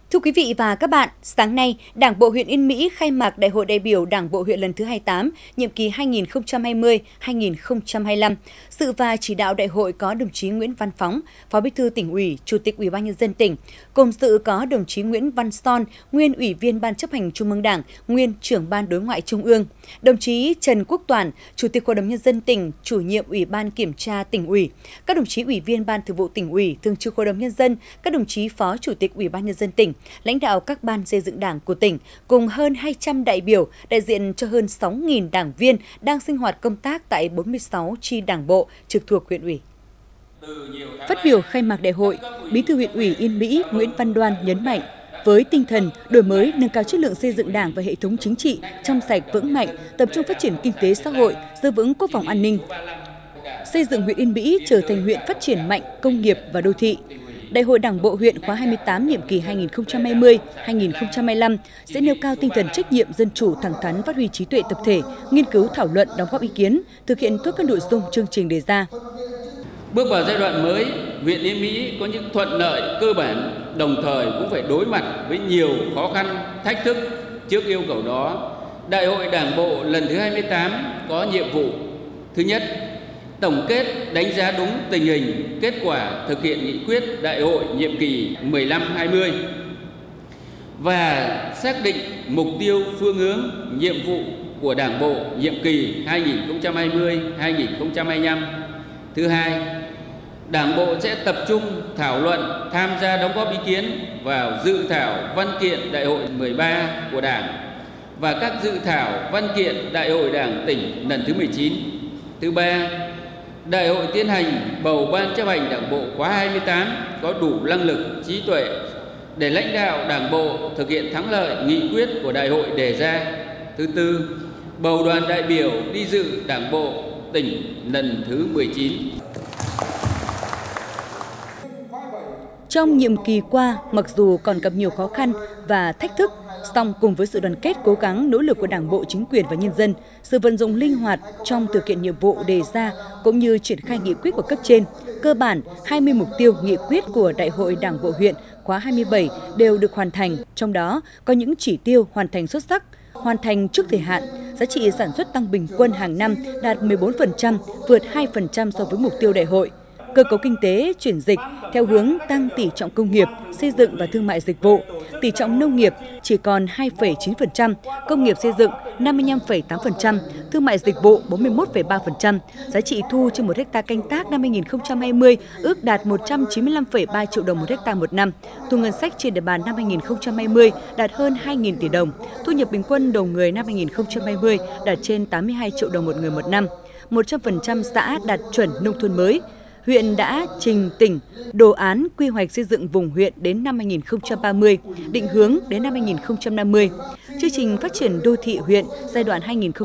Thưa quý vị và các bạn, sáng nay, Đảng bộ huyện Yên Mỹ khai mạc Đại hội đại biểu Đảng bộ huyện lần thứ 28, nhiệm kỳ 2020-2025. Dự và chỉ đạo đại hội có đồng chí Nguyễn Văn Phóng, Phó Bí thư Tỉnh ủy, Chủ tịch Ủy ban nhân dân tỉnh. Cùng dự có đồng chí Nguyễn Văn Son, nguyên Ủy viên Ban Chấp hành Trung ương Đảng, nguyên Trưởng ban Đối ngoại Trung ương. Đồng chí Trần Quốc Toản, Chủ tịch Hội đồng nhân dân tỉnh, Chủ nhiệm Ủy ban Kiểm tra Tỉnh ủy. Các đồng chí Ủy viên Ban Thường vụ Tỉnh ủy, Thường trực Hội đồng nhân dân, các đồng chí Phó Chủ tịch Ủy ban nhân dân tỉnh, lãnh đạo các ban xây dựng Đảng của tỉnh, cùng hơn 200 đại biểu, đại diện cho hơn 6.000 đảng viên đang sinh hoạt công tác tại 46 chi đảng bộ trực thuộc huyện ủy. Phát biểu khai mạc đại hội, Bí thư huyện ủy Yên Mỹ Nguyễn Văn Đoan nhấn mạnh, với tinh thần đổi mới, nâng cao chất lượng xây dựng Đảng và hệ thống chính trị trong sạch vững mạnh, tập trung phát triển kinh tế xã hội, giữ vững quốc phòng an ninh, xây dựng huyện Yên Mỹ trở thành huyện phát triển mạnh, công nghiệp và đô thị. Đại hội Đảng bộ huyện khóa 28 nhiệm kỳ 2020-2025 sẽ nêu cao tinh thần trách nhiệm, dân chủ, thẳng thắn, phát huy trí tuệ tập thể, nghiên cứu thảo luận, đóng góp ý kiến, thực hiện tốt các nội dung chương trình đề ra. Bước vào giai đoạn mới, huyện Yên Mỹ có những thuận lợi cơ bản, đồng thời cũng phải đối mặt với nhiều khó khăn, thách thức. Trước yêu cầu đó, Đại hội Đảng bộ lần thứ 28 có nhiệm vụ: thứ nhất, tổng kết đánh giá đúng tình hình, kết quả thực hiện nghị quyết đại hội nhiệm kỳ 15-20 và xác định mục tiêu, phương hướng, nhiệm vụ của Đảng bộ nhiệm kỳ 2020-2025. Thứ hai, Đảng bộ sẽ tập trung thảo luận, tham gia đóng góp ý kiến vào dự thảo văn kiện đại hội 13 của Đảng và các dự thảo văn kiện đại hội Đảng tỉnh lần thứ 19. Thứ ba, Đại hội tiến hành bầu Ban chấp hành Đảng bộ khóa 28 có đủ năng lực, trí tuệ để lãnh đạo Đảng bộ thực hiện thắng lợi nghị quyết của đại hội đề ra. Thứ tư, bầu đoàn đại biểu đi dự Đảng bộ tỉnh lần thứ 19. Trong nhiệm kỳ qua, mặc dù còn gặp nhiều khó khăn và thách thức, song cùng với sự đoàn kết, cố gắng, nỗ lực của Đảng bộ, chính quyền và nhân dân, sự vận dụng linh hoạt trong thực hiện nhiệm vụ đề ra cũng như triển khai nghị quyết của cấp trên, cơ bản 20 mục tiêu nghị quyết của Đại hội Đảng bộ huyện khóa 27 đều được hoàn thành, trong đó có những chỉ tiêu hoàn thành xuất sắc, hoàn thành trước thời hạn, giá trị sản xuất tăng bình quân hàng năm đạt 14%, vượt 2% so với mục tiêu đại hội. Cơ cấu kinh tế chuyển dịch theo hướng tăng tỷ trọng công nghiệp, xây dựng và thương mại dịch vụ, tỷ trọng nông nghiệp chỉ còn 2,9%, công nghiệp xây dựng 55,8%, thương mại dịch vụ 41,3%, giá trị thu trên 1 ha canh tác năm 2020 ước đạt 195,3 triệu đồng 1 ha một năm, thu ngân sách trên địa bàn năm 2020 đạt hơn 2.000 tỷ đồng, thu nhập bình quân đầu người năm 2020 đạt trên 82 triệu đồng một người một năm, 100% xã đạt chuẩn nông thôn mới. Huyện đã trình tỉnh đồ án quy hoạch xây dựng vùng huyện đến năm 2030, định hướng đến năm 2050. Chương trình phát triển đô thị huyện giai đoạn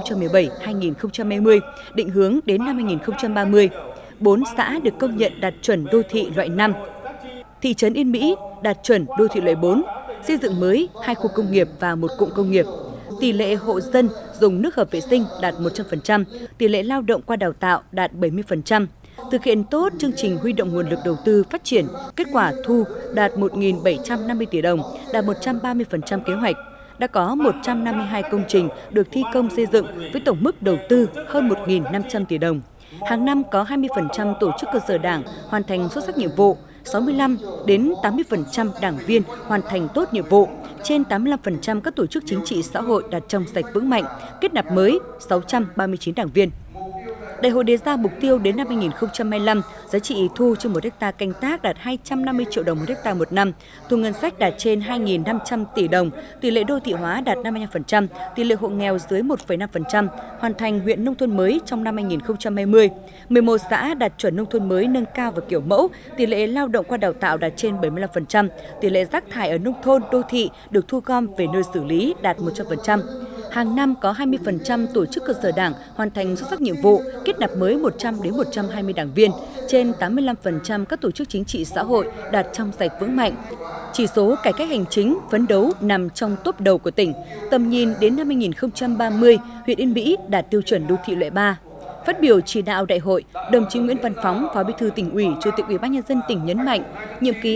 2017-2020, định hướng đến năm 2030. 4 xã được công nhận đạt chuẩn đô thị loại 5. Thị trấn Yên Mỹ đạt chuẩn đô thị loại 4, xây dựng mới 2 khu công nghiệp và 1 cụm công nghiệp. Tỷ lệ hộ dân dùng nước hợp vệ sinh đạt 100%, tỷ lệ lao động qua đào tạo đạt 70%. Thực hiện tốt chương trình huy động nguồn lực đầu tư phát triển, kết quả thu đạt 1.750 tỷ đồng, đạt 130% kế hoạch. Đã có 152 công trình được thi công xây dựng với tổng mức đầu tư hơn 1.500 tỷ đồng. Hàng năm có 20% tổ chức cơ sở Đảng hoàn thành xuất sắc nhiệm vụ, 65 đến 80% đảng viên hoàn thành tốt nhiệm vụ, trên 85% các tổ chức chính trị xã hội đạt trong sạch vững mạnh, kết nạp mới 639 đảng viên. Đại hội đề ra mục tiêu đến năm 2025, giá trị thu trên 1 ha canh tác đạt 250 triệu đồng 1 ha một năm, thu ngân sách đạt trên 2.500 tỷ đồng, tỷ lệ đô thị hóa đạt 55%, tỷ lệ hộ nghèo dưới 1,5%, hoàn thành huyện nông thôn mới trong năm 2020. 11 xã đạt chuẩn nông thôn mới nâng cao và kiểu mẫu, tỷ lệ lao động qua đào tạo đạt trên 75%, tỷ lệ rác thải ở nông thôn, đô thị được thu gom về nơi xử lý đạt 100%. Hàng năm có 20% tổ chức cơ sở Đảng hoàn thành xuất sắc nhiệm vụ, kết nạp mới 100 đến 120 đảng viên, trên 85% các tổ chức chính trị xã hội đạt trong sạch vững mạnh. Chỉ số cải cách hành chính phấn đấu nằm trong top đầu của tỉnh. Tầm nhìn đến năm 2030, huyện Yên Mỹ đạt tiêu chuẩn đô thị loại 3. Phát biểu chỉ đạo đại hội, đồng chí Nguyễn Văn Phóng, Phó Bí thư Tỉnh ủy, Chủ tịch Ủy ban Nhân dân tỉnh nhấn mạnh, nhiệm kỳ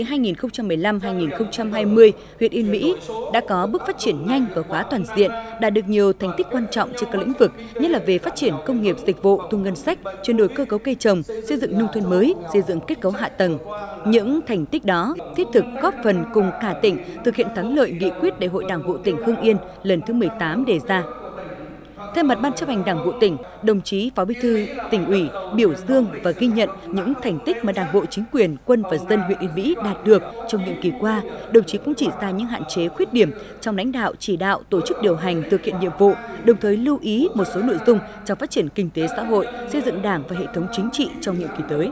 2015-2020, huyện Yên Mỹ đã có bước phát triển nhanh và khá toàn diện, đạt được nhiều thành tích quan trọng trên các lĩnh vực, nhất là về phát triển công nghiệp dịch vụ, thu ngân sách, chuyển đổi cơ cấu cây trồng, xây dựng nông thôn mới, xây dựng kết cấu hạ tầng. Những thành tích đó thiết thực góp phần cùng cả tỉnh thực hiện thắng lợi nghị quyết Đại hội Đảng bộ tỉnh Hưng Yên lần thứ 18 đề ra. Thay mặt Ban chấp hành Đảng bộ tỉnh, đồng chí Phó Bí thư Tỉnh ủy biểu dương và ghi nhận những thành tích mà Đảng bộ, chính quyền, quân và dân huyện Yên Mỹ đạt được trong nhiệm kỳ qua. Đồng chí cũng chỉ ra những hạn chế, khuyết điểm trong lãnh đạo, chỉ đạo, tổ chức điều hành thực hiện nhiệm vụ, đồng thời lưu ý một số nội dung trong phát triển kinh tế xã hội, xây dựng Đảng và hệ thống chính trị trong nhiệm kỳ tới.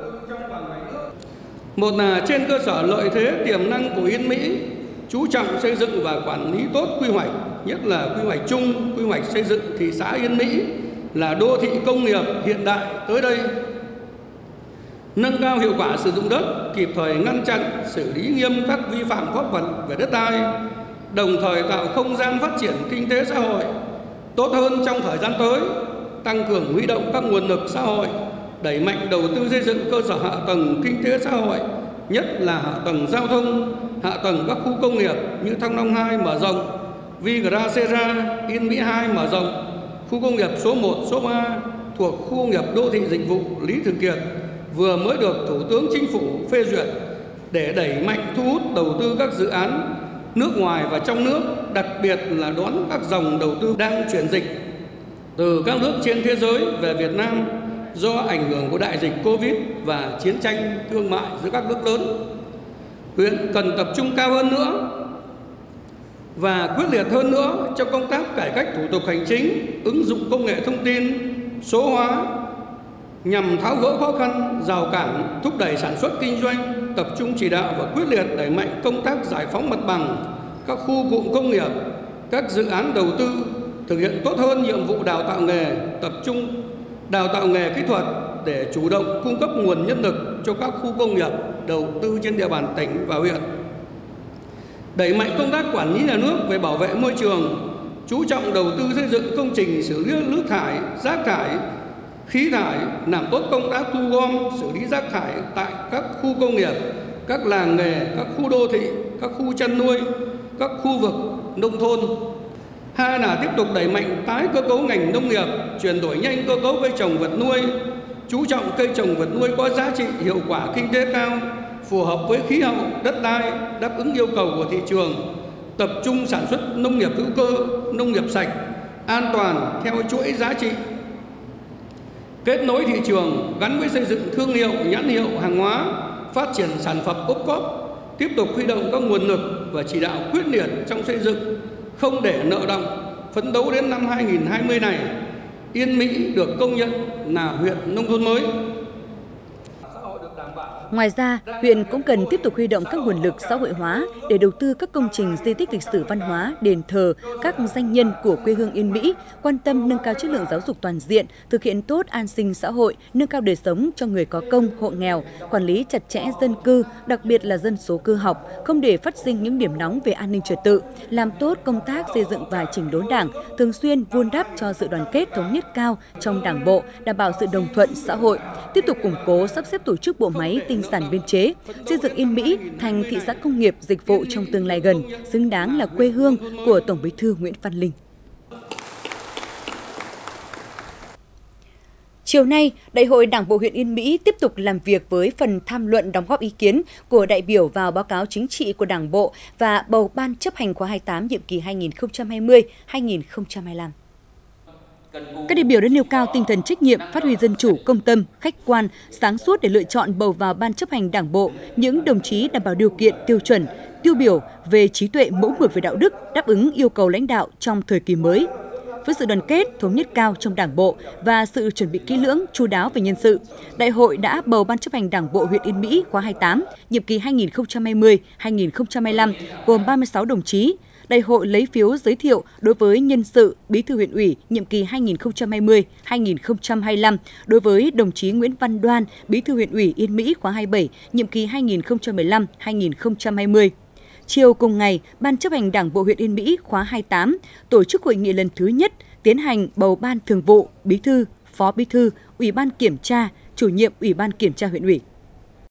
Một là trên cơ sở lợi thế tiềm năng của Yên Mỹ, chú trọng xây dựng và quản lý tốt quy hoạch, nhất là quy hoạch chung, quy hoạch xây dựng thị xã Yên Mỹ là đô thị công nghiệp hiện đại tới đây. Nâng cao hiệu quả sử dụng đất, kịp thời ngăn chặn, xử lý nghiêm các vi phạm pháp luật về đất đai, đồng thời tạo không gian phát triển kinh tế xã hội tốt hơn trong thời gian tới, tăng cường huy động các nguồn lực xã hội, đẩy mạnh đầu tư xây dựng cơ sở hạ tầng kinh tế xã hội, nhất là hạ tầng giao thông, hạ tầng các khu công nghiệp như Thăng Long 2 mở rộng, Vigracera, Yên Mỹ 2 mở rộng, khu công nghiệp số 1, số 3 thuộc khu công nghiệp đô thị dịch vụ Lý Thường Kiệt vừa mới được Thủ tướng Chính phủ phê duyệt để đẩy mạnh thu hút đầu tư các dự án nước ngoài và trong nước, đặc biệt là đón các dòng đầu tư đang chuyển dịch từ các nước trên thế giới về Việt Nam do ảnh hưởng của đại dịch Covid và chiến tranh thương mại giữa các nước lớn. Huyện cần tập trung cao hơn nữa và quyết liệt hơn nữa trong công tác cải cách thủ tục hành chính, ứng dụng công nghệ thông tin, số hóa nhằm tháo gỡ khó khăn, rào cản, thúc đẩy sản xuất kinh doanh, tập trung chỉ đạo và quyết liệt đẩy mạnh công tác giải phóng mặt bằng các khu cụm công nghiệp, các dự án đầu tư, thực hiện tốt hơn nhiệm vụ đào tạo nghề, tập trung đào tạo nghề kỹ thuật để chủ động cung cấp nguồn nhân lực cho các khu công nghiệp đầu tư trên địa bàn tỉnh và huyện. Đẩy mạnh công tác quản lý nhà nước về bảo vệ môi trường, chú trọng đầu tư xây dựng công trình xử lý nước thải, rác thải, khí thải, làm tốt công tác thu gom, xử lý rác thải tại các khu công nghiệp, các làng nghề, các khu đô thị, các khu chăn nuôi, các khu vực nông thôn. Hai là tiếp tục đẩy mạnh tái cơ cấu ngành nông nghiệp, chuyển đổi nhanh cơ cấu cây trồng vật nuôi, chú trọng cây trồng vật nuôi có giá trị, hiệu quả kinh tế cao, phù hợp với khí hậu, đất đai, đáp ứng yêu cầu của thị trường, tập trung sản xuất nông nghiệp hữu cơ, nông nghiệp sạch, an toàn theo chuỗi giá trị, kết nối thị trường gắn với xây dựng thương hiệu, nhãn hiệu hàng hóa, phát triển sản phẩm ô cốp, tiếp tục huy động các nguồn lực và chỉ đạo quyết liệt trong xây dựng, không để nợ động, phấn đấu đến năm 2020 này, Yên Mỹ được công nhận là huyện nông thôn mới. Ngoài ra, huyện cũng cần tiếp tục huy động các nguồn lực xã hội hóa để đầu tư các công trình di tích lịch sử văn hóa, đền thờ, các danh nhân của quê hương Yên Mỹ, quan tâm nâng cao chất lượng giáo dục toàn diện, thực hiện tốt an sinh xã hội, nâng cao đời sống cho người có công, hộ nghèo, quản lý chặt chẽ dân cư, đặc biệt là dân số cư học, không để phát sinh những điểm nóng về an ninh trật tự, làm tốt công tác xây dựng và chỉnh đốn Đảng, thường xuyên vun đắp cho sự đoàn kết thống nhất cao trong Đảng bộ, đảm bảo sự đồng thuận xã hội, tiếp tục củng cố sắp xếp tổ chức bộ máy tinh giản biên chế, xây dựng Yên Mỹ thành thị xã công nghiệp dịch vụ trong tương lai gần, xứng đáng là quê hương của Tổng Bí thư Nguyễn Văn Linh. Chiều nay, Đại hội Đảng bộ huyện Yên Mỹ tiếp tục làm việc với phần tham luận đóng góp ý kiến của đại biểu vào báo cáo chính trị của Đảng bộ và bầu Ban chấp hành khóa 28 nhiệm kỳ 2020-2025. Các đại biểu đã nêu cao tinh thần trách nhiệm, phát huy dân chủ, công tâm, khách quan, sáng suốt để lựa chọn bầu vào Ban chấp hành Đảng bộ những đồng chí đảm bảo điều kiện, tiêu chuẩn, tiêu biểu về trí tuệ, mẫu mực về đạo đức, đáp ứng yêu cầu lãnh đạo trong thời kỳ mới. Với sự đoàn kết, thống nhất cao trong Đảng bộ và sự chuẩn bị kỹ lưỡng, chu đáo về nhân sự, Đại hội đã bầu Ban chấp hành Đảng bộ huyện Yên Mỹ khóa 28, nhiệm kỳ 2020-2025 gồm 36 đồng chí. Đại hội lấy phiếu giới thiệu đối với nhân sự Bí thư huyện ủy nhiệm kỳ 2020-2025 đối với đồng chí Nguyễn Văn Đoan, Bí thư huyện ủy Yên Mỹ khóa 27, nhiệm kỳ 2015-2020. Chiều cùng ngày, Ban chấp hành Đảng bộ huyện Yên Mỹ khóa 28 tổ chức hội nghị lần thứ nhất tiến hành bầu Ban Thường vụ, Bí thư, Phó Bí thư Ủy ban Kiểm tra, Chủ nhiệm Ủy ban Kiểm tra huyện ủy.